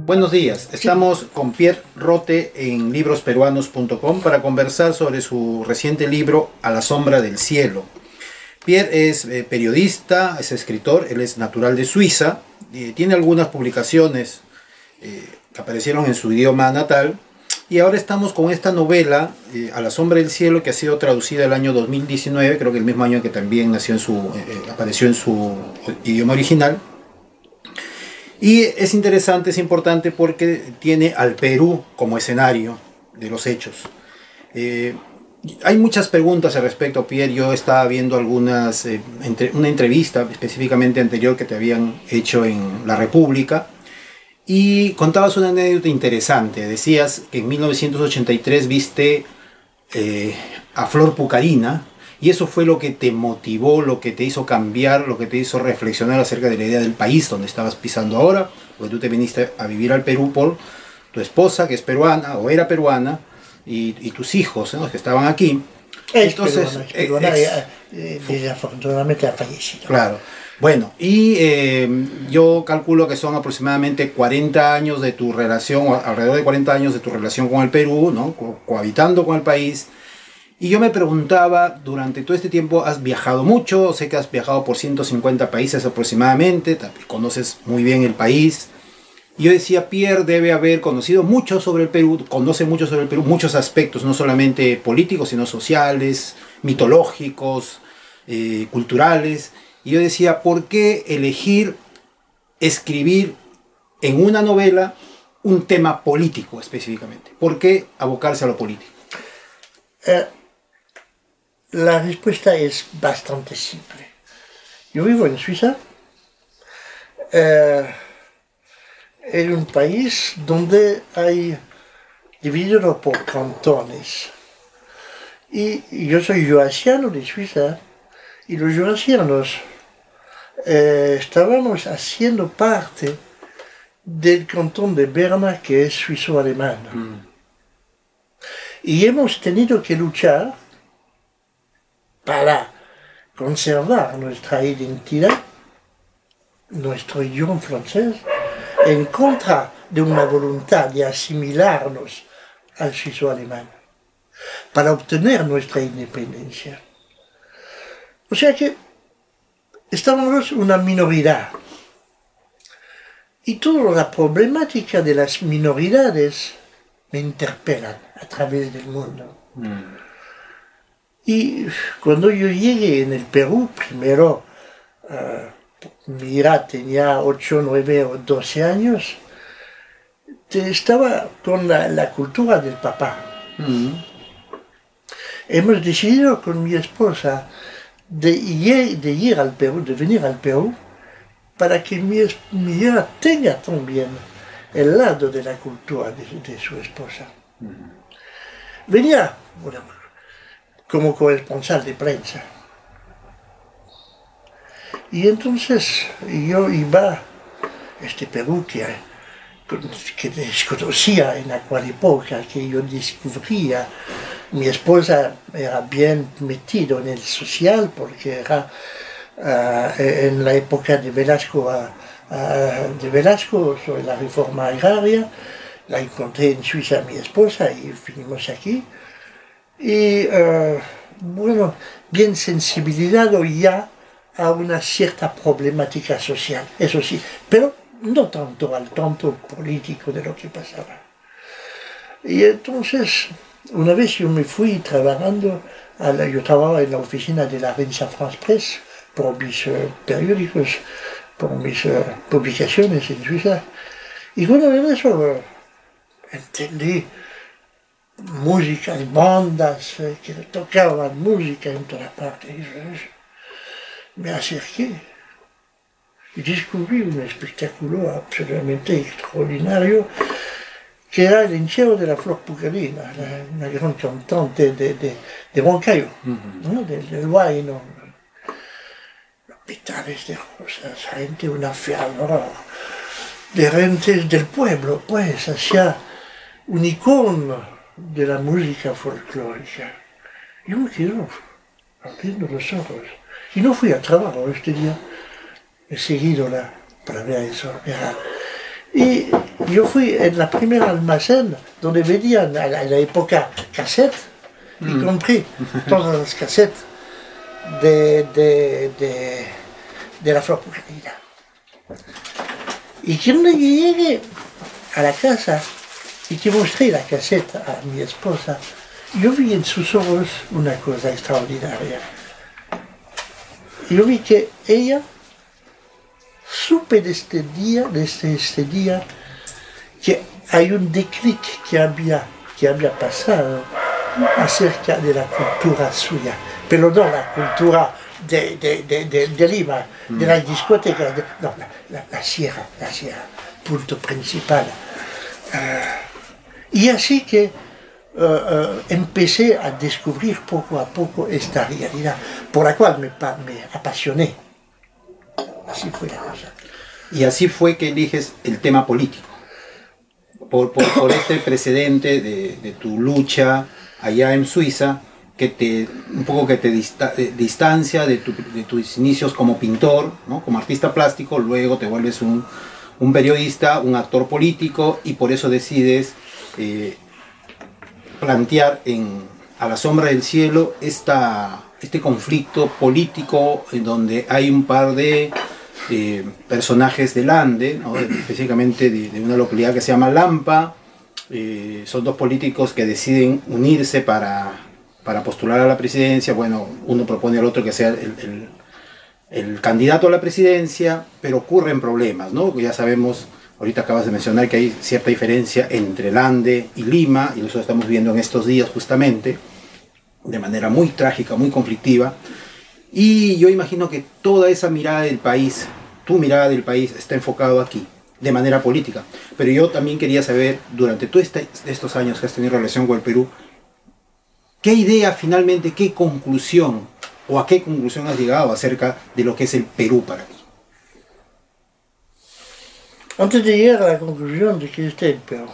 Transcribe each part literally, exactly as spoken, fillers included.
Buenos días, estamos con Pierre Rote en libros peruanos punto com para conversar sobre su reciente libro A la sombra del cielo. Pierre es eh, periodista, es escritor, él es natural de Suiza, eh, tiene algunas publicaciones eh, que aparecieron en su idioma natal, y ahora estamos con esta novela, eh, A la sombra del cielo, que ha sido traducida el año dos mil diecinueve, creo que el mismo año que también nació en su, eh, apareció en su idioma original. Y es interesante, es importante porque tiene al Perú como escenario de los hechos. Eh, hay muchas preguntas al respecto, Pierre. Yo estaba viendo algunas, eh, entre, una entrevista específicamente anterior que te habían hecho en La República, y contabas una anécdota interesante. Decías que en mil novecientos ochenta y tres viste eh, a Flor Pucarina, y eso fue lo que te motivó, lo que te hizo cambiar, lo que te hizo reflexionar acerca de la idea del país donde estabas pisando ahora, porque tú te viniste a vivir al Perú por tu esposa, que es peruana, o era peruana, y, y tus hijos, ¿no?, que estaban aquí. Es Entonces, peruana, es peruana, ex, eh, desafortunadamente ha fallecido. Claro. Bueno, y eh, yo calculo que son aproximadamente cuarenta años de tu relación, o alrededor de cuarenta años de tu relación con el Perú, ¿no?, Co cohabitando con el país. Y yo me preguntaba, durante todo este tiempo has viajado mucho, sé que has viajado por ciento cincuenta países aproximadamente, conoces muy bien el país. Y yo decía, Pierre debe haber conocido mucho sobre el Perú, conoce mucho sobre el Perú, muchos aspectos, no solamente políticos, sino sociales, mitológicos, eh, culturales. Y yo decía, ¿por qué elegir escribir en una novela un tema político específicamente? ¿Por qué abocarse a lo político? Eh, La respuesta es bastante simple. Yo vivo en Suiza, eh, en un país donde hay dividido por cantones. Y yo soy jurassiano de Suiza, y los jurassianos eh, estábamos haciendo parte del cantón de Berna, que es suizo-alemán. Mm. Y hemos tenido que luchar para conservar nuestra identidad, nuestro idioma francés, en contra de una voluntad de asimilarnos al suizo-alemán, para obtener nuestra independencia. O sea que estábamos una minoridad. Y toda la problemática de las minoridades me interpelan a través del mundo. Mm. Y cuando yo llegué en el Perú, primero, uh, mi hija tenía ocho, nueve o doce años, estaba con la, la cultura del papá. Mm. Hemos decidido con mi esposa de ir, de ir al Perú, de venir al Perú, para que mi, mi hija tenga también el lado de la cultura de, de su esposa. Mm. Venía, bueno, como corresponsal de prensa. Y entonces yo iba a este Perú que, que desconocía en aquella época, que yo descubría. Mi esposa era bien metido en el social porque era uh, en la época de Velasco, uh, uh, de Velasco sobre la reforma agraria. La encontré en Suiza mi esposa y vinimos aquí. Y uh, bueno, bien sensibilizado ya a una cierta problemática social, eso sí, pero no tanto al tanto político de lo que pasaba. Y entonces, una vez yo me fui trabajando, a la, yo trabajaba en la oficina de la revista France Presse por mis uh, periódicos, por mis uh, publicaciones en Suiza, y bueno, en eso uh, entendí músicas, bandas eh, que tocaban música en toda parte. Y me acerqué y descubrí un espectáculo absolutamente extraordinario que era el Entierro de la Flor Pucarina, la, una gran cantante de, de, de Huancayo, uh-huh. ¿no?, del, del Huayno. Los petales de rosas, gente, una fervor de gentes del pueblo, pues, hacia un icono de la música folclórica. Yo me quedo abriendo los ojos. Y no fui al trabajo este día. He seguido la, para ver eso. Era Y yo fui en la primera almacén donde vendían a la, a la época cassette y mm. compré todas las cassettes de, de, de, de la Flor Pujarina. Y cuando llegué a la casa y que mostré la cassette a mi esposa, yo vi en sus ojos una cosa extraordinaria. Yo vi que ella supe de este día, desde este día, que hay un declic que había, que había pasado acerca de la cultura suya, pero no la cultura de, de, de, de, de Lima, mm. de las discotecas, de, no, la, la, la sierra, la sierra, punto principal. Uh, y así que uh, uh, empecé a descubrir poco a poco esta realidad, por la cual me, me apasioné. Así fue la cosa. Y así fue que eliges el tema político, por, por, por este precedente de, de tu lucha allá en Suiza, que te, un poco que te dista, de, distancia de, tu, de tus inicios como pintor, ¿no? Como artista plástico, luego te vuelves un, un periodista, un actor político, y por eso decides eh, plantear en A la sombra del cielo esta, este conflicto político en donde hay un par de eh, personajes del Ande, ¿no? Específicamente de, de una localidad que se llama Lampa. Eh, son dos políticos que deciden unirse para, para postular a la presidencia. Bueno, uno propone al otro que sea el, el, el candidato a la presidencia, pero ocurren problemas, ¿no? Ya sabemos, ahorita acabas de mencionar que hay cierta diferencia entre el Ande y Lima, y eso estamos viendo en estos días justamente, de manera muy trágica, muy conflictiva. Y yo imagino que toda esa mirada del país, tu mirada del país, está enfocado aquí, de manera política. Pero yo también quería saber, durante todos este, estos años que has tenido relación con el Perú, ¿qué idea finalmente, qué conclusión, o a qué conclusión has llegado acerca de lo que es el Perú para ti? Antes de llegar a la conclusión de que este es el Perú,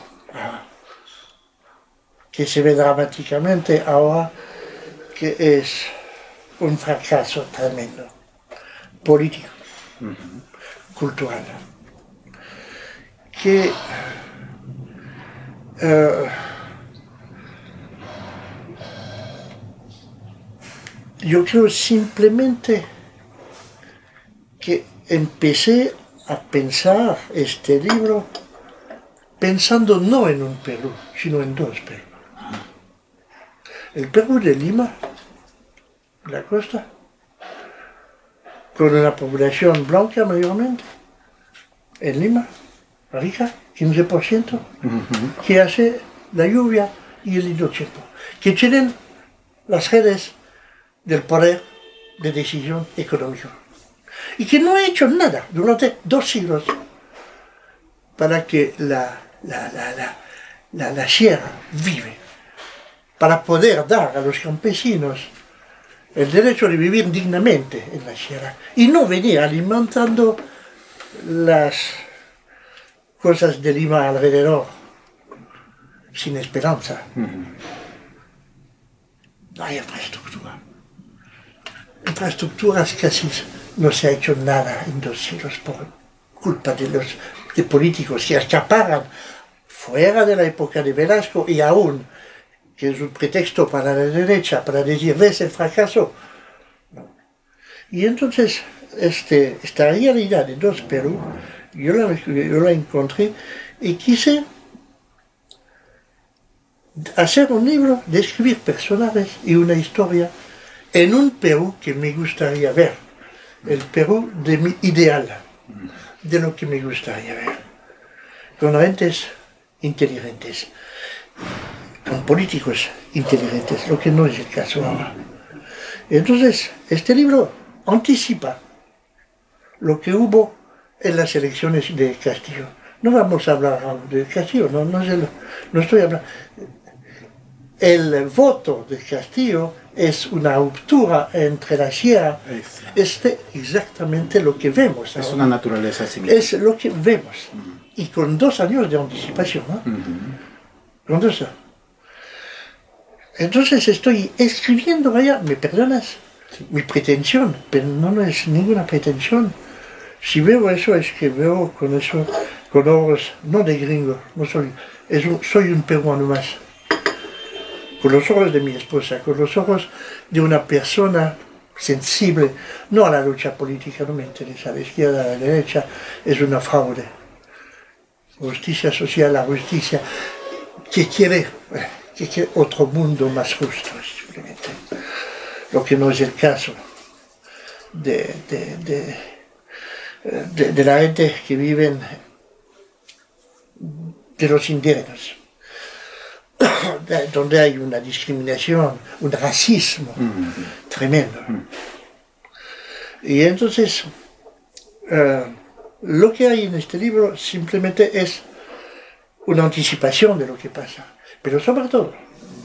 que se ve dramáticamente ahora que es un fracaso tremendo, político, uh-huh. cultural, que uh, yo creo simplemente que empecé a pensar este libro pensando no en un Perú, sino en dos Perú. El Perú de Lima, la costa, con una población blanca mayormente, en Lima, rica, quince por ciento, uh-huh. que hace la lluvia y el hidrotiempo, que tienen las redes del poder de decisión económica, y que no ha hecho nada durante dos siglos para que la, la, la, la, la, la sierra vive, para poder dar a los campesinos el derecho de vivir dignamente en la sierra y no venir alimentando las cosas de Lima alrededor sin esperanza. Uh-huh. No hay infraestructura. Infraestructuras casi no se ha hecho nada en dos siglos por culpa de los de políticos que acaparan fuera de la época de Velasco y aún que es un pretexto para la derecha, para decir, ves el fracaso. No. Y entonces, este, esta realidad de dos Perú, yo la, yo la encontré y quise hacer un libro, describir personajes y una historia en un Perú que me gustaría ver, el Perú de mi ideal, de lo que me gustaría ver, con gentes inteligentes, con políticos inteligentes, lo que no es el caso ahora. Entonces, este libro anticipa lo que hubo en las elecciones de Castillo. No vamos a hablar de Castillo, no, no, lo, no estoy hablando. El voto de Castillo es una ruptura entre la sierra, es exactamente lo que vemos. Es ahora. Una naturaleza similar. Es lo que vemos, uh-huh. y con dos años de anticipación, ¿no? Uh-huh. Con dos años. Entonces estoy escribiendo allá, ¿me perdonas? Sí. Mi pretensión, pero no, no es ninguna pretensión. Si veo eso es que veo con eso, con ojos, no de gringo, no soy, es un, soy un peruano más, con los ojos de mi esposa, con los ojos de una persona sensible, no a la lucha política, no me interesa, a la izquierda, a la derecha, es una fraude. Justicia social, la justicia que quiere, que quiere otro mundo más justo, simplemente. Lo que no es el caso de, de, de, de, de la gente que vive, de los indígenas, donde hay una discriminación, un racismo mm-hmm. tremendo. Mm. Y entonces, uh, lo que hay en este libro simplemente es una anticipación de lo que pasa, pero sobre todo,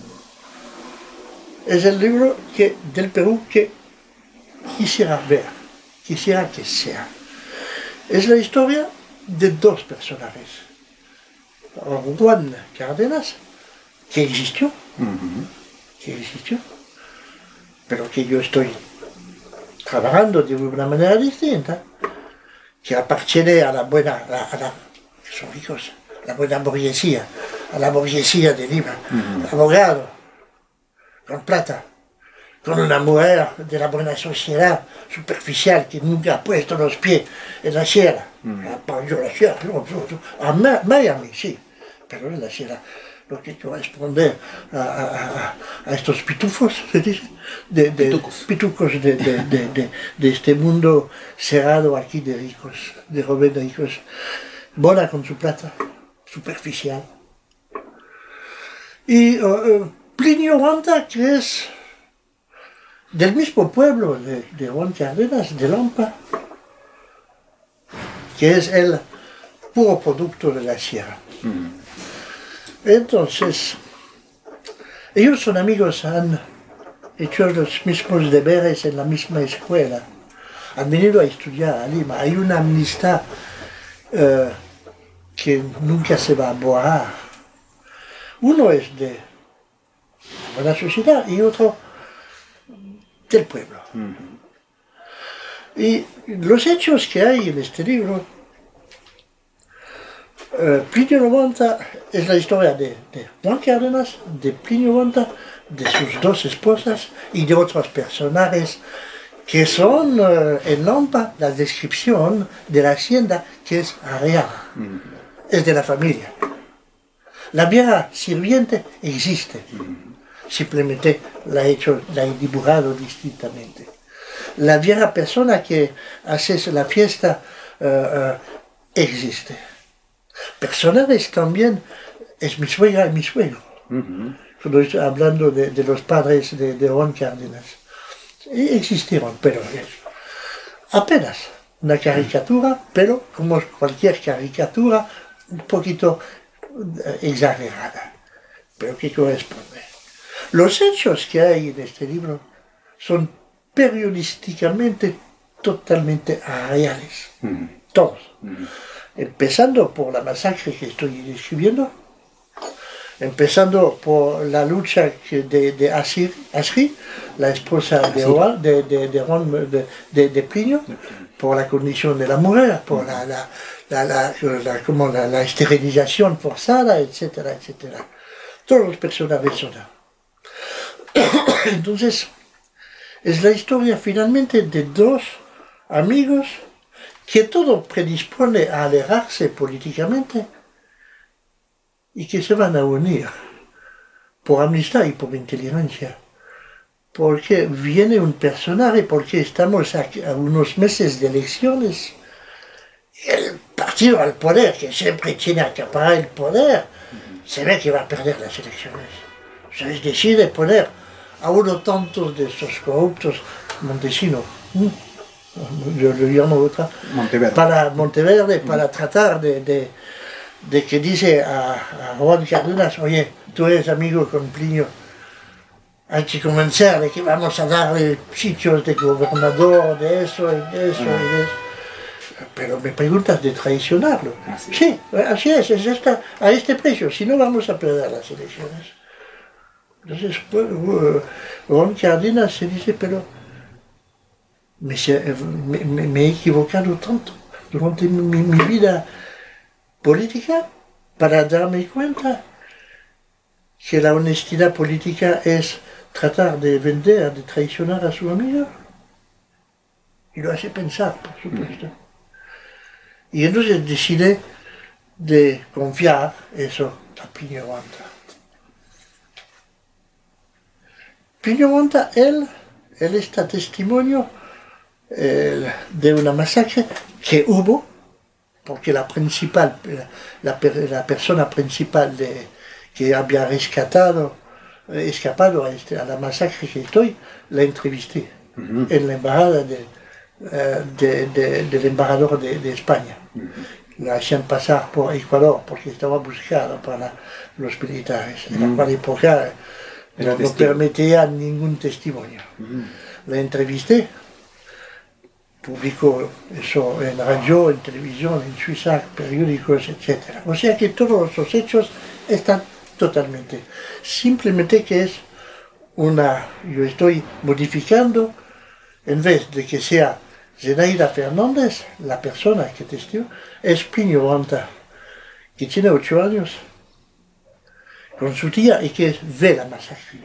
es el libro que, del Perú que quisiera ver, quisiera que sea. Es la historia de dos personajes. Juan Cárdenas, que existió, uh-huh. que existió, pero que yo estoy trabajando de una manera distinta, que appartiene a la buena, a la, a la, que son ricos, a la buena burguesía, a la burguesía de Lima, uh-huh. abogado, con plata, con una mujer de la buena sociedad superficial que nunca ha puesto los pies en la sierra, uh-huh. yo la sierra, no, no, no, a Miami, sí, pero en la sierra, lo que corresponde a, a, a estos pitufos, se dice, de, de, pitucos, pitucos de, de, de, de, de este mundo cerrado aquí de ricos, de jóvenes ricos, bona con su plata, superficial. Y uh, Plinio Guanta, que es del mismo pueblo de, de Juan Cárdenas, de Lampa, que es el puro producto de la sierra. Mm. Entonces, ellos son amigos, han hecho los mismos deberes en la misma escuela, han venido a estudiar a Lima, hay una amistad uh, que nunca se va a borrar. Uno es de la buena sociedad y otro del pueblo. Uh-huh. Y los hechos que hay en este libro, uh, Plinio Guanta es la historia de, de Juan Cárdenas, de Plinio Guanta, de sus dos esposas y de otros personajes que son uh, en Lampa la descripción de la hacienda que es real, uh-huh. es de la familia. La vieja sirviente existe, uh-huh. simplemente la he hecho, la he dibujado distintamente. La vieja persona que hace la fiesta uh, uh, existe. Personajes también, es mi suegra y mi suegro. Uh-huh. Cuando estoy hablando de, de los padres de, de Juan Cárdenas. Y existieron, pero es apenas una caricatura, pero como cualquier caricatura, un poquito exagerada, pero que corresponde. Los hechos que hay en este libro son periodísticamente totalmente reales, uh-huh. todos. Uh-huh. Empezando por la masacre que estoy describiendo, empezando por la lucha que de, de Asir, Asri, la esposa de Juan, de, de, de, de, de, de Plinio, por la condición de la mujer, por la, la, la, la, la, como la, la esterilización forzada, etcétera, etcétera. Todos los personajes son. Entonces, es la historia finalmente de dos amigos que todo predispone a alejarse políticamente y que se van a unir por amistad y por inteligencia. Porque viene un personaje, porque estamos a, a unos meses de elecciones, y el partido al poder, que siempre tiene que acaparar el poder, se ve que va a perder las elecciones. Entonces decide poner a uno tantos de estos corruptos, Montesino, yo lo llamo otra, Monteverde. para Monteverde, para tratar de, de, de que dice a, a Juan Cárdenas, oye, tú eres amigo con Plinio, hay que convencer de que vamos a darle sitios de gobernador, de eso, y de eso, y de eso. Pero me preguntas de traicionarlo. Así. Sí, así es, es esta, a este precio, si no vamos a perder las elecciones. Entonces, uh, Juan Cárdenas se dice, pero me, me, me he equivocado tanto durante mi, mi vida, política para darme cuenta que la honestidad política es tratar de vender, de traicionar a su amigo. Y lo hace pensar, por supuesto. Y entonces decidí de confiar eso a Plinio Guanta. Plinio Guanta, él, él está testimonio eh, de una masacre que hubo, porque la principal, la, la, la persona principal de, que había rescatado, escapado a, este, a la masacre que estoy, la entrevisté uh-huh. en la embajada de, uh, de, de, del embajador de, de España. Uh-huh. La hacían pasar por Ecuador porque estaba buscada para los militares. Uh-huh. En la cual época no, no permitía ningún testimonio. Uh-huh. La entrevisté. Publicó eso en radio, en televisión, en Suiza, periódicos, etcétera. O sea que todos los hechos están totalmente. Simplemente que es una... Yo estoy modificando, en vez de que sea Zenaida Fernández, la persona que testió, es Plinio Guanta, que tiene ocho años, con su tía y que ve la masacre.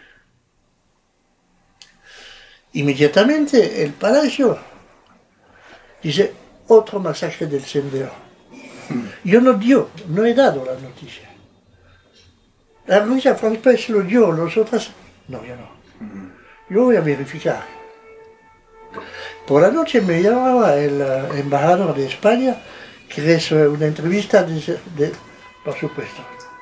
Inmediatamente el palacio dice, otro masacre del Sendero. Yo no dio, no he dado la noticia. La noticia francesa se lo dio, los otros, no, yo no. Yo voy a verificar. Por la noche me llamaba el uh, embajador de España, que es uh, una entrevista, de, de, por supuesto.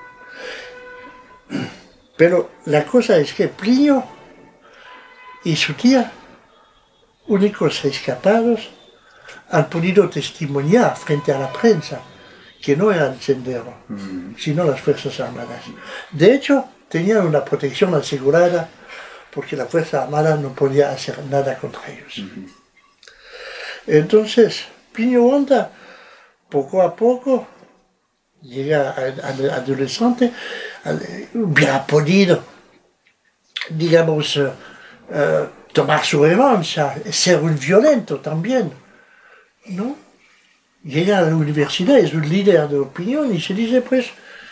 Pero la cosa es que Plinio y su tía, únicos escapados, han podido testimoniar frente a la prensa que no era el Sendero, mm. sino las Fuerzas Armadas. De hecho, tenían una protección asegurada porque la Fuerza Armada no podía hacer nada contra ellos. Mm. Entonces, Plinio Guanta, poco a poco, llega al adolescente, hubiera podido, digamos, uh, uh, tomar su revancha, ser un violento también. ¿No? Llega a la universidad, es un líder de opinión y se dice, pues,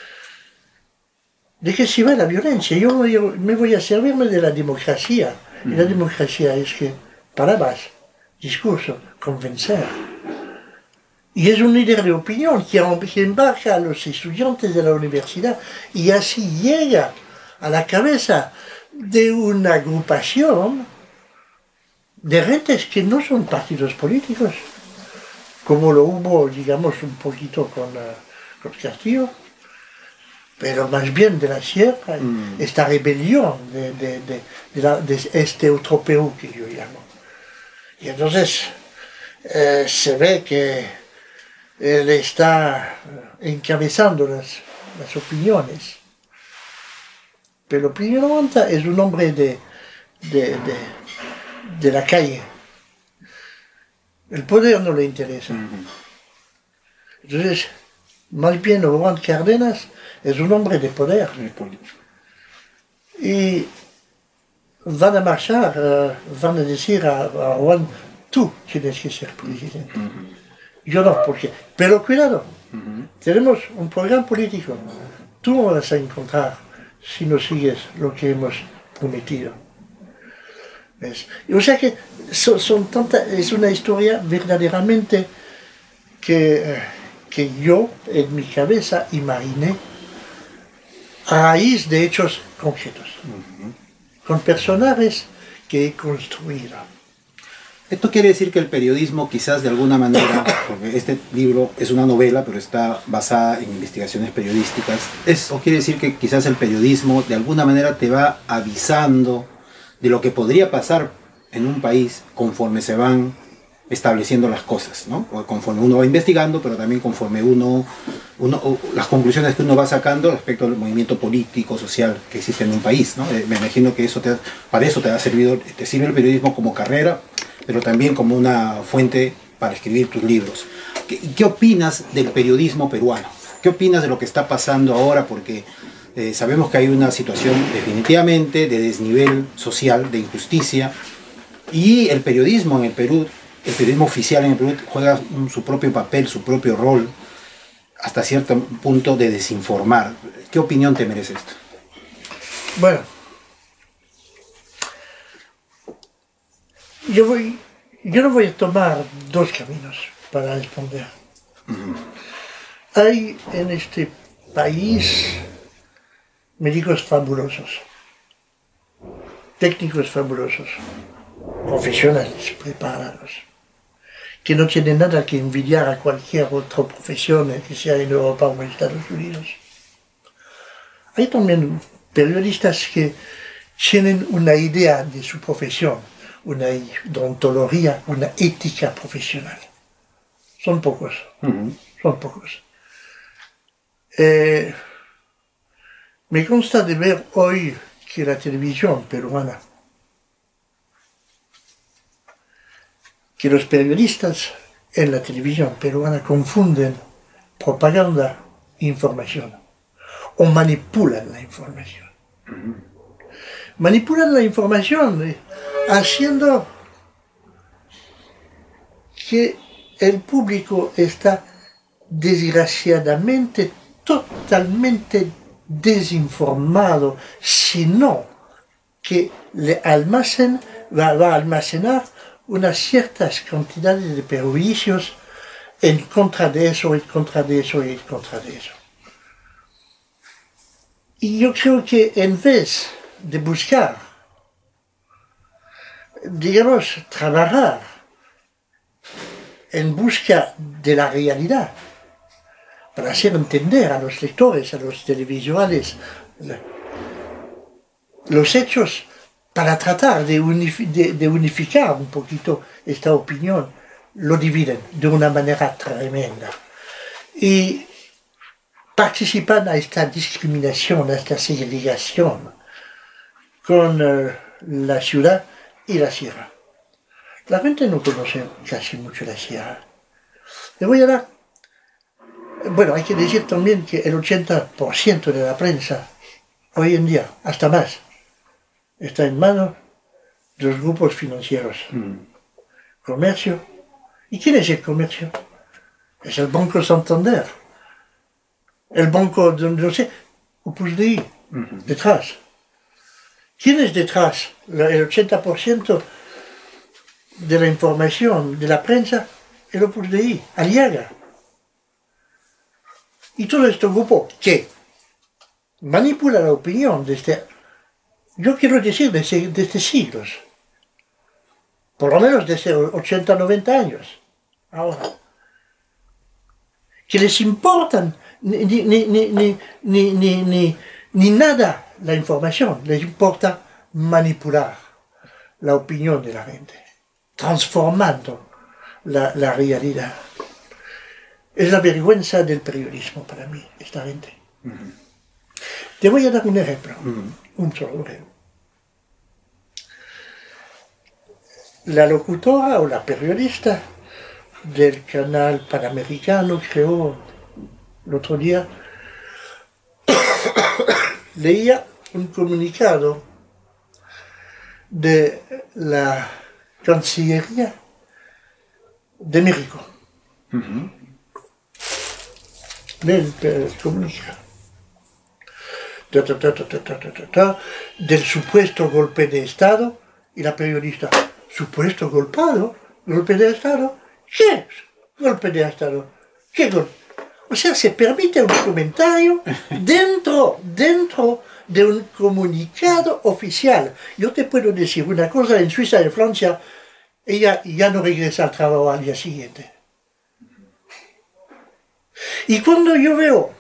¿de qué sirve la violencia? Yo, yo me voy a servirme de la democracia. Mm. Y la democracia es que palabras, discurso, convencer. Y es un líder de opinión que, que embarca a los estudiantes de la universidad y así llega a la cabeza de una agrupación de gentes que no son partidos políticos, como lo hubo, digamos, un poquito con, uh, con Castillo, pero más bien de la sierra, mm. esta rebelión de, de, de, de, la, de este otro Perú que yo llamo. Y entonces eh, se ve que él está encabezando las, las opiniones. Pero Plinio Guanta es un hombre de, de, de, de la calle. El poder no le interesa. Entonces, más bien Juan Cárdenas es un hombre de poder. Y van a marchar, uh, van a decir a, a Juan, tú tienes que ser presidente. Yo no, porque... Pero cuidado, tenemos un programa político. Tú no vas a encontrar si no sigues lo que hemos prometido. ¿Ves? O sea que son, son tanta, es una historia verdaderamente que, que yo en mi cabeza imaginé a raíz de hechos concretos, uh-huh. con personajes que he construido. Esto quiere decir que el periodismo quizás de alguna manera, porque este libro es una novela pero está basada en investigaciones periodísticas, eso quiere decir que quizás el periodismo de alguna manera te va avisando de lo que podría pasar en un país conforme se van estableciendo las cosas, ¿no? O conforme uno va investigando, pero también conforme uno, uno, las conclusiones que uno va sacando respecto al movimiento político, social que existe en un país, ¿no? Eh, me imagino que eso te, para eso te ha servido, te sirve el periodismo como carrera, pero también como una fuente para escribir tus libros. ¿Qué, qué opinas del periodismo peruano? ¿Qué opinas de lo que está pasando ahora? Porque Eh, sabemos que hay una situación definitivamente de desnivel social, de injusticia, y el periodismo en el Perú, el periodismo oficial en el Perú juega un, su propio papel, su propio rol. hasta cierto punto de desinformar. ¿Qué opinión te merece esto? Bueno, yo, voy, yo no voy a tomar dos caminos para responder. Uh-huh. Hay en este país médicos fabulosos, técnicos fabulosos, profesionales preparados, que no tienen nada que envidiar a cualquier otra profesión que sea en Europa o en Estados Unidos. Hay también periodistas que tienen una idea de su profesión, una deontología, una ética profesional. Son pocos, uh-huh. son pocos. Eh, me consta de ver hoy que la televisión peruana, que los periodistas en la televisión peruana confunden propaganda e información, o manipulan la información. Uh-huh. Manipulan la información eh, haciendo que el público está desgraciadamente totalmente desinformado, sino que le almacen, va, va a almacenar unas ciertas cantidades de prejuicios en contra de eso, en contra de eso y en contra de eso. Y yo creo que en vez de buscar, digamos, trabajar en busca de la realidad, para hacer entender a los lectores, a los televisuales, los hechos, para tratar de, unifi de, de unificar un poquito esta opinión, lo dividen de una manera tremenda. Y participan a esta discriminación, a esta segregación con uh, la ciudad y la sierra. La gente no conoce casi mucho la sierra. Le voy a dar... Bueno, hay que decir también que el ochenta por ciento de la prensa, hoy en día, hasta más, está en manos de los grupos financieros. Mm. Comercio. ¿Y quién es el comercio? Es el Banco Santander. El banco, de, no sé, Opus Dei, mm-hmm. detrás. ¿Quién es detrás? El ochenta por ciento de la información de la prensa, el Opus Dei, Aliaga. Y todo este grupo que manipula la opinión desde, yo quiero decir, desde, desde siglos, por lo menos desde ochenta, noventa años, ahora, que les importan ni, ni, ni, ni, ni, ni, ni, ni nada la información, les importa manipular la opinión de la gente, transformando la, la realidad. Es la vergüenza del periodismo para mí, esta gente. Uh-huh. Te voy a dar un ejemplo, uh-huh. un solo ejemplo. La locutora o la periodista del canal Panamericano, creo, el otro día, leía un comunicado de la Cancillería de México. Uh-huh. Del, del comunicado ta, ta, ta, ta, ta, ta, ta, ta, del supuesto golpe de Estado, y la periodista, ¿supuesto golpado? ¿Golpe de Estado? ¿Qué golpe de Estado? ¿Qué golpe? O sea, se permite un comentario dentro, dentro de un comunicado oficial. Yo te puedo decir una cosa, en Suiza y Francia, ella ya no regresa al trabajo al día siguiente. Y cuando yo veo,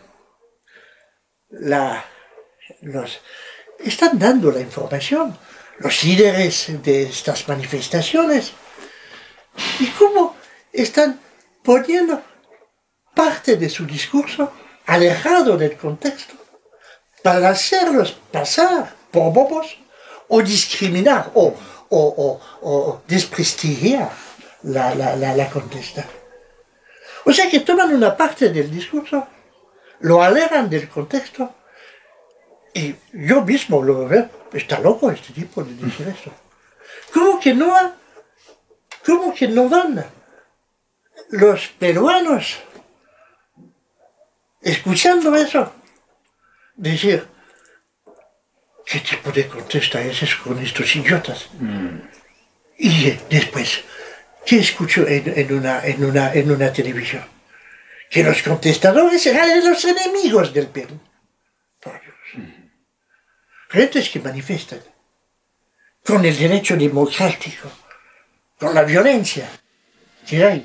la, los, están dando la información, los líderes de estas manifestaciones, y cómo están poniendo parte de su discurso alejado del contexto, para hacerlos pasar por bobos, o discriminar, o, o, o, o desprestigiar la, la, la, la contesta. O sea que toman una parte del discurso, lo alejan del contexto, y yo mismo lo veo, está loco este tipo de decir eso. ¿Cómo que no, cómo que no van los peruanos escuchando eso, decir, ¿qué tipo de contesta es eso con estos idiotas? Mm. Y después, ¿qué escucho en, en, una, en, una, en una televisión? Que los contestadores eran los enemigos del Perú. Por Dios. Mm. Gentes que manifiestan con el derecho democrático, con la violencia que hay.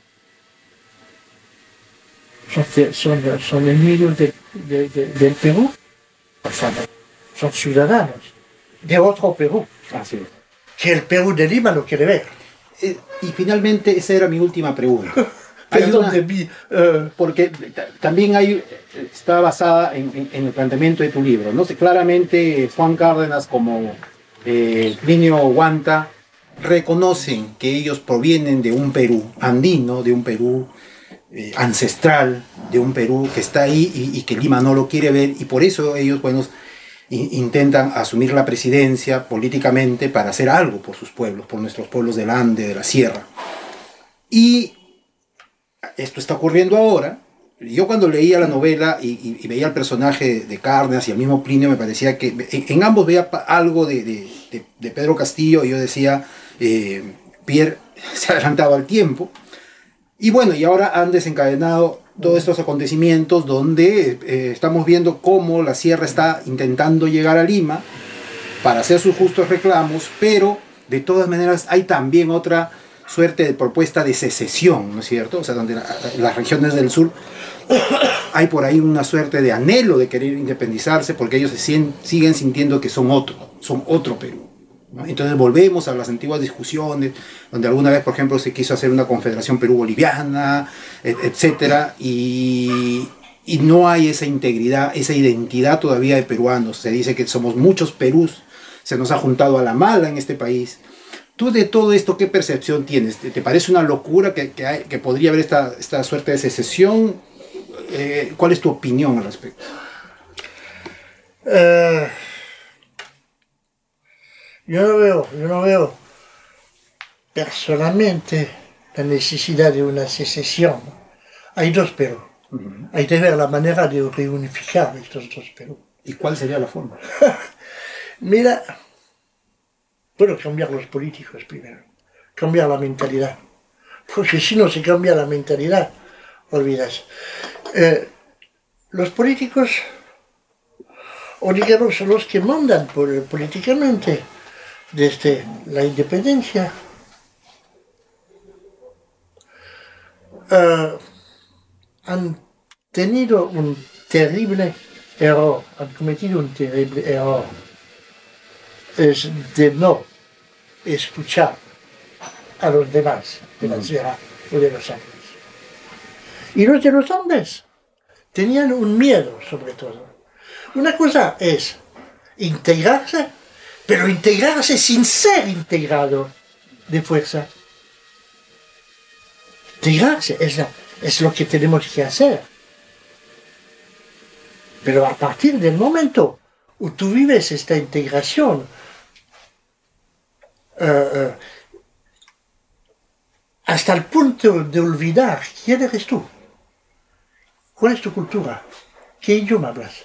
Son, son, son enemigos de, de, de, del Perú, por favor. Son ciudadanos de otro Perú. Así es. Que el Perú de Lima lo quiere ver. Eh, y finalmente, esa era mi última pregunta. Perdón una, de mí. Uh, porque también hay, está basada en, en, en el planteamiento de tu libro, ¿no? Claramente Juan Cárdenas como eh, Plinio Guanta reconocen que ellos provienen de un Perú andino, de un Perú eh, ancestral, de un Perú que está ahí y, y que Lima no lo quiere ver, y por eso ellos, bueno, intentan asumir la presidencia políticamente para hacer algo por sus pueblos, por nuestros pueblos del Ande, de la Sierra. Y esto está ocurriendo ahora. Yo cuando leía la novela y, y, y veía el personaje de Cárdenas y el mismo Plinio, me parecía que en, en ambos veía algo de, de, de, de Pedro Castillo, y yo decía, eh, Pierre se ha adelantado al tiempo. Y bueno, y ahora han desencadenado todos estos acontecimientos donde eh, estamos viendo cómo la Sierra está intentando llegar a Lima para hacer sus justos reclamos, pero de todas maneras hay también otra suerte de propuesta de secesión, ¿no es cierto? O sea, donde la, las regiones del sur hay por ahí una suerte de anhelo de querer independizarse, porque ellos se siguen, siguen sintiendo que son otro, son otro Perú, ¿no? Entonces volvemos a las antiguas discusiones, donde alguna vez, por ejemplo, se quiso hacer una confederación Perú-Boliviana, etcétera, y, y no hay esa integridad, esa identidad todavía de peruanos. Se dice que somos muchos Perús, se nos ha juntado a la mala en este país. ¿Tú de todo esto qué percepción tienes? ¿Te, te parece una locura que, que, hay, que podría haber esta, esta suerte de secesión? Eh, ¿Cuál es tu opinión al respecto? Uh... Yo no veo, yo no veo personalmente la necesidad de una secesión. Hay dos Perú. Uh-huh. Hay que ver la manera de reunificar estos dos Perú. ¿Y cuál sería la forma? Mira, bueno, cambiar los políticos primero, cambiar la mentalidad. Porque si no se cambia la mentalidad, olvidas. Eh, los políticos, o digamos los que mandan por, políticamente, desde la independencia, uh, han tenido un terrible error, han cometido un terrible error, es de no escuchar a los demás de la Sierra o de los Andes. Y los de los Andes tenían un miedo, sobre todo. Una cosa es integrarse, pero integrarse sin ser integrado de fuerza. Integrarse es, la, es lo que tenemos que hacer. Pero a partir del momento où tú vives esta integración, uh, uh, hasta el punto de olvidar quién eres tú, cuál es tu cultura, qué idioma hablas.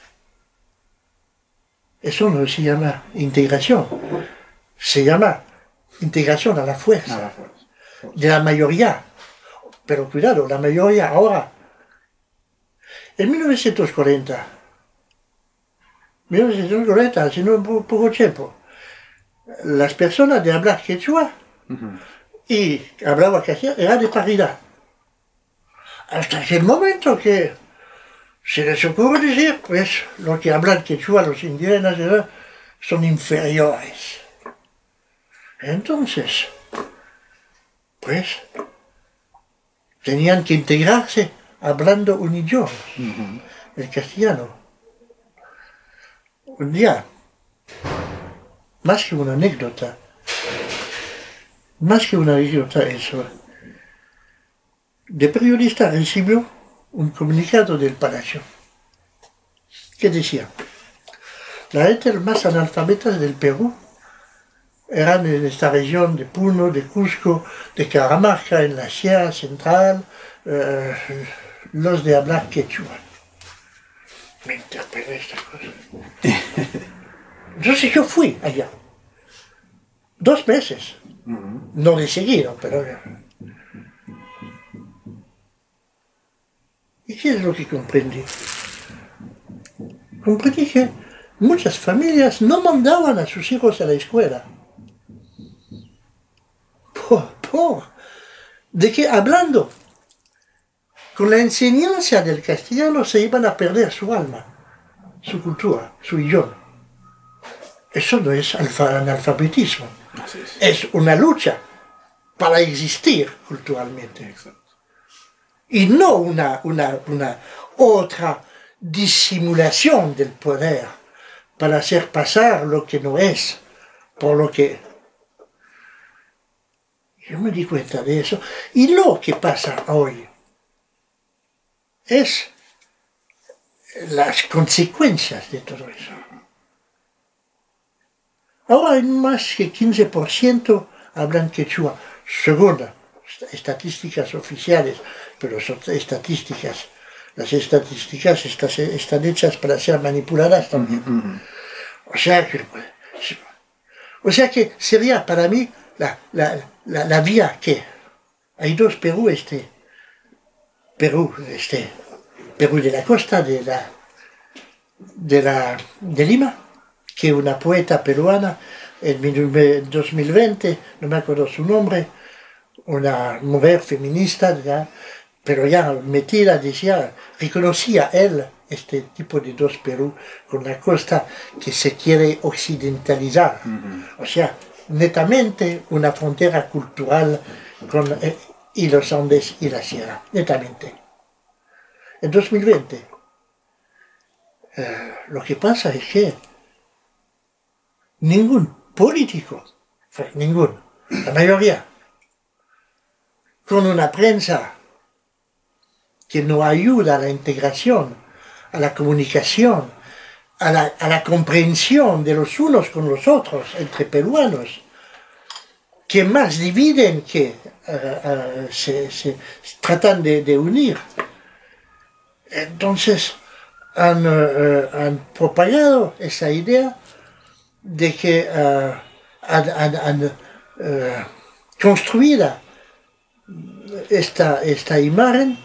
Eso no se llama integración, se llama integración a la fuerza, a la fuerza. de la mayoría. Pero cuidado, la mayoría ahora. En mil novecientos cuarenta, mil novecientos cuarenta, hace un poco tiempo, las personas de hablar quechua uh-huh. y hablaban quechua era de paridad. Hasta aquel momento que se les ocurre decir, pues, los que hablan quechua, los indígenas, son inferiores. Entonces, pues, tenían que integrarse hablando un idioma, uh-huh. el castellano. Un día, más que una anécdota, más que una anécdota eso, de periodista recibió un comunicado del Palacio que decía: la gente más analfabeta del Perú eran en esta región de Puno, de Cusco, de Caramarca, en la Sierra Central, eh, los de hablar quechua. me interpeló esta cosa. Entonces yo fui allá. Dos meses. Uh-huh. No de seguido, pero... ¿Y qué es lo que comprendí? Comprendí que muchas familias no mandaban a sus hijos a la escuela. Por, por, de que hablando con la enseñanza del castellano se iban a perder su alma, su cultura, su idioma. Eso no es analfabetismo, es. es una lucha para existir culturalmente. Exacto. Y no una, una, una otra disimulación del poder para hacer pasar lo que no es por lo que... Yo me di cuenta de eso. Y lo que pasa hoy es las consecuencias de todo eso. Ahora hay más que quince por ciento hablan quechua, según estadísticas oficiales, pero son estadísticas. Las estadísticas están hechas para ser manipuladas también. Uh-huh. O sea que, o sea que sería para mí la, la, la, la vía que hay dos Perú, este Perú, este Perú de la costa de la de la de Lima, que una poeta peruana en dos mil veinte, no me acuerdo su nombre, una mujer feminista, ya, pero ya metida, decía, reconocía él este tipo de dos Perú con la costa que se quiere occidentalizar. Uh-huh. O sea, netamente una frontera cultural con eh, y los Andes y la sierra, netamente. En dos mil veinte, eh, lo que pasa es que ningún político, ninguno, la mayoría, con una prensa que no ayuda a la integración, a la comunicación, a la, a la comprensión de los unos con los otros, entre peruanos, que más dividen que uh, uh, se, se tratan de, de unir. Entonces han, uh, han propagado esa idea de que uh, han, han, han uh, construido esta, esta imagen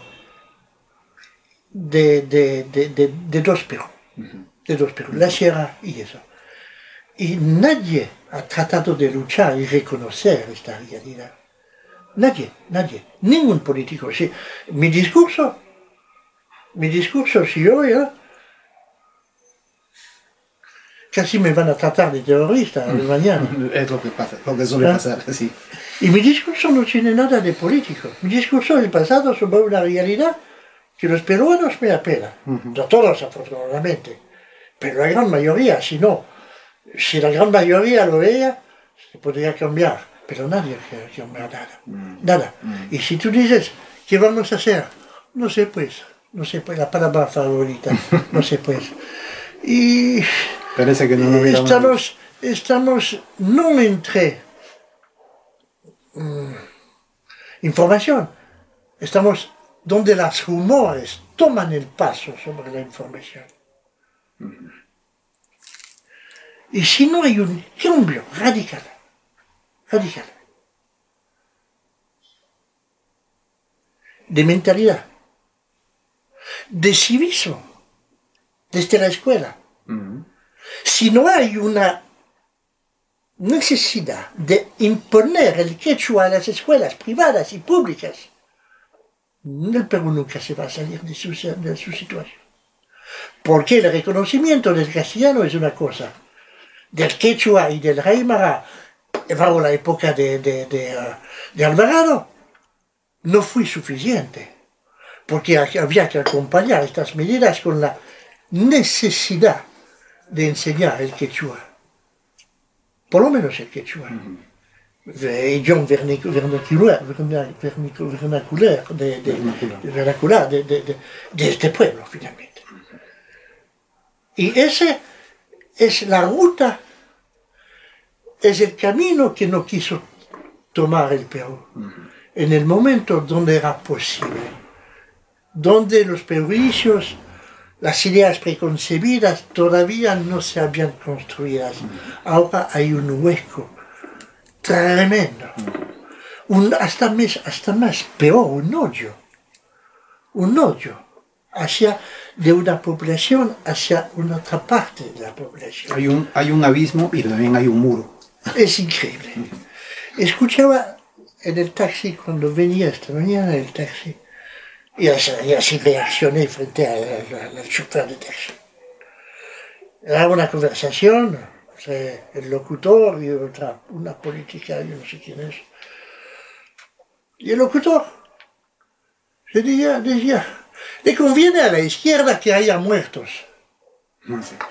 de, de, de, de, de dos Perú, uh-huh. de dos Perú, la sierra y eso. Y nadie ha tratado de luchar y reconocer esta realidad. Nadie, nadie, ningún político. Si, mi discurso, mi discurso, si yo ya, casi me van a tratar de terrorista mm. mañana. Es lo que pasa, lo que suele ¿Ah? pasar, sí. Y mi discurso no tiene nada de político. Mi discurso es basado sobre una realidad que los peruanos me apelan. Uh-huh. No todos, afortunadamente, pero la gran mayoría, si no, si la gran mayoría lo veía, se podría cambiar. Pero nadie quiere cambiar nada. Uh-huh. Nada. Uh-huh. Y si tú dices, ¿qué vamos a hacer? No sé, pues. No sé, pues, la palabra favorita. No sé, pues. Y... Parece que no lo estamos, estamos no entre um, información, estamos donde los rumores toman el paso sobre la información. Uh-huh. Y si no hay un cambio radical, radical, de mentalidad, de civismo, desde la escuela, uh-huh. Si no hay una necesidad de imponer el quechua a las escuelas privadas y públicas, el Perú nunca se va a salir de su, de su situación. Porque el reconocimiento del castellano es una cosa, del quechua y del aymara, bajo la época de, de, de, de Alvarado, no fue suficiente. Porque había que acompañar estas medidas con la necesidad de enseñar el quechua, por lo menos el quechua, el idioma vernacular, vernacular, de, de, de, vernacular de, de, de, de este pueblo, finalmente. Y ese es la ruta, es el camino que no quiso tomar el Perú, en el momento donde era posible, donde los perjuicios las ideas preconcebidas todavía no se habían construido. Ahora hay un hueco tremendo, un, hasta, más, hasta más peor, un hoyo, un hoyo hacia de una población hacia una otra parte de la población. Hay un, hay un abismo y también hay un muro. Es increíble. Escuchaba en el taxi, cuando venía esta mañana en el taxi, y así, y así reaccioné frente al chofer de taxi. Era una conversación entre el locutor y otra, una política, yo no sé quién es. Y el locutor le decía, decía, le conviene a la izquierda que haya muertos. No sé.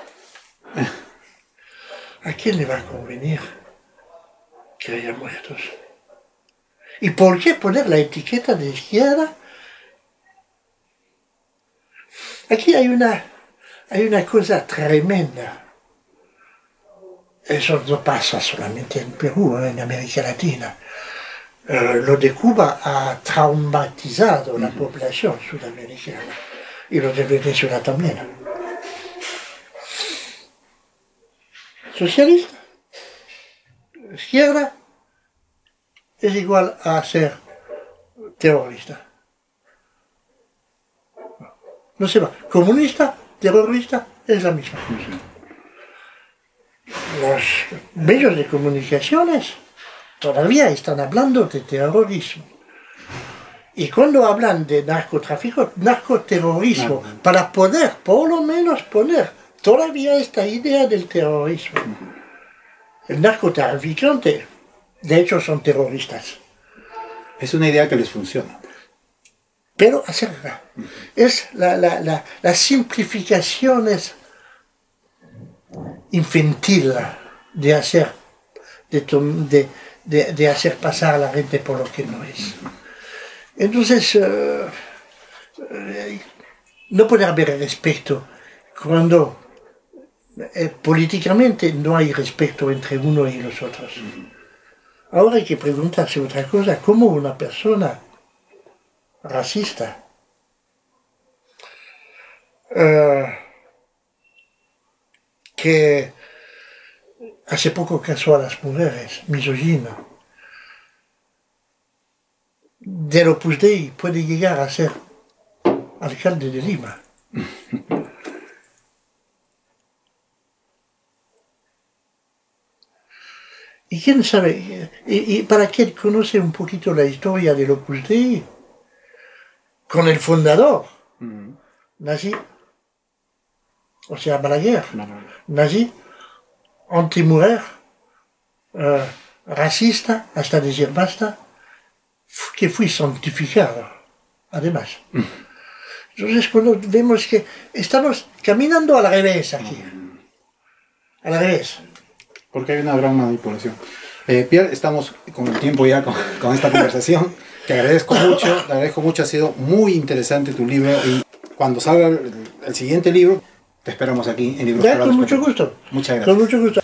¿A quién le va a convenir que haya muertos? ¿Y por qué poner la etiqueta de izquierda? Aquí hay una, hay una cosa tremenda. Eso no pasa solamente en Perú, en América Latina. Uh, lo de Cuba ha traumatizado la población sudamericana y lo de Venezuela también. Socialista, izquierda, es igual a ser terrorista. No se va. Comunista, terrorista, es la misma cosa. Los medios de comunicaciones todavía están hablando de terrorismo. Y cuando hablan de narcotráfico, narcoterrorismo, no. para poder por lo menos poner todavía esta idea del terrorismo. El narcotraficante, de hecho, son terroristas. Es una idea que les funciona. Pero hacerla. Es la, la, la, las simplificaciones infantil de hacer, de, de, de, de hacer pasar a la gente por lo que no es. Entonces, uh, uh, no puede haber respeto cuando eh, políticamente no hay respeto entre uno y los otros. Ahora hay que preguntarse otra cosa, ¿cómo una persona racista uh, que hace poco casó a las mujeres, misógino, del Opus Dei puede llegar a ser alcalde de Lima? Y quién sabe, y, y para quien conoce un poquito la historia del Opus Dei, con el fundador, mm. nazi, o sea, Balaguer, no, no. nazi, antimujer, uh, racista, hasta decir basta, que fui santificado, además. Mm. Entonces, cuando vemos que estamos caminando al revés aquí, mm. al revés. Porque hay una gran manipulación. Eh, Pierre, estamos con el tiempo ya con, con esta conversación. Te agradezco mucho, te agradezco mucho, ha sido muy interesante tu libro y cuando salga el, el siguiente libro, te esperamos aquí en Libros Ya, con mucho gusto. Muchas gracias. Con mucho gusto.